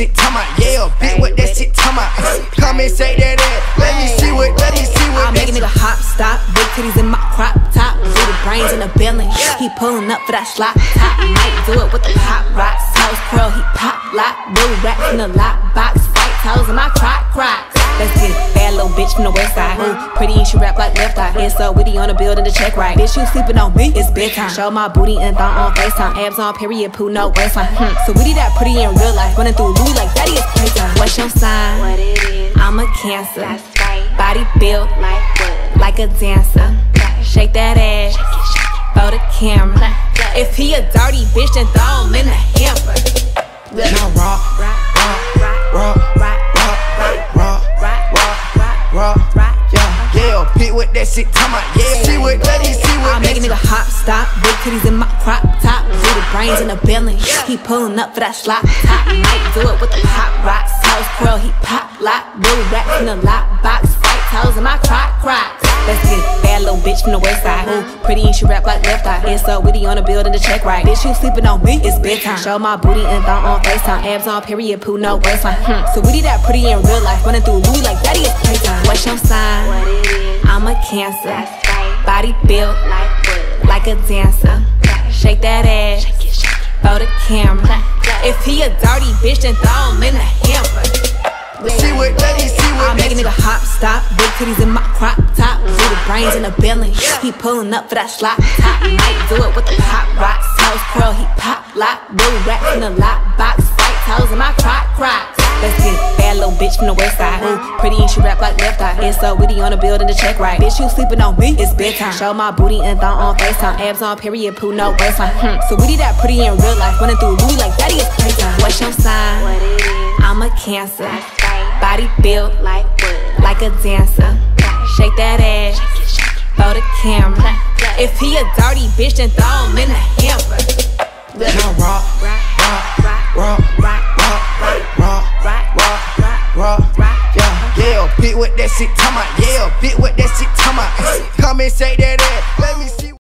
shit talking about. Yeah, bitch, what that shit talking about. Come and say that ass. Let me see what I'll make a nigga hop, stop. Big titties in my crop top. Do the brains in the building. He pulling up for that slop top. Might do it with the pop rocks. House curl, he pop lock. Blue rap in the lock box. White toes in my crocs. Let's get it. Bad little bitch from the west side. Ooh, pretty and she rap like left eye. It's so witty on the building to check right. Bitch, you sleeping on me, it's bedtime. Show my booty and thong on FaceTime. Abs on period, poo, no waistline. So witty that pretty in real life. Running through Louis like daddy is playtime. What's your sign? What it is, I'm a Cancer. that's right. Body built Like what? like a dancer. Shake that ass for the camera. If he a dirty bitch, then throw him in the hamper. Now rock, yeah, bitch, what that shit talking about. Yeah, see what, let me see what. I'll make a nigga hop, stop. Big titties in my crop top. Do the brains in the building. He pulling up for that slop top. Might do it with the pop rocks. House curl, he pop lock. Blue rap in the lock box. White toes in my crocs. Let's get it. Bad little bitch from the west side. Ooh, pretty and she rap like left eye. It's so witty on the building to check right. Bitch, you sleeping on me, it's bedtime. Show my booty and thong on FaceTime. Abs on period, poo, no waistline. So witty that pretty in real life. Running through Louis like daddy is playtime. What's your sign? What it is, I'm a Cancer. that's right. Body built Like what? like a dancer. Shake that ass for the camera. If he a dirty bitch, then throw him in the hamper. See what, let me see what. I'll make a nigga hop, stop. Big titties in my crop top. Do the brains in the building. He pulling up for that slop top. Might do it with the pop rocks. House curl, he pop lock. Blue rap in the lock box. White toes in my crocs. Let's get it. Bad little bitch from the west side. Ooh, pretty and she rap like left eye. It's so witty on the building to check right. Bitch, you sleeping on me, it's bedtime. Show my booty and thong on FaceTime. Abs on period, poo, no waistline. So witty that pretty in real life. Running through Louis like daddy is playtime. What's your sign? What it is, I'm a Cancer. that's right. Body built Like what? like a dancer. Shake that ass for the camera. If he a dirty bitch, then throw him in the hamper. Now rock, yeah, bitch, what that shit talking about. Yeah, bitch, what that shit talking about. Come and say that ass. Let me see.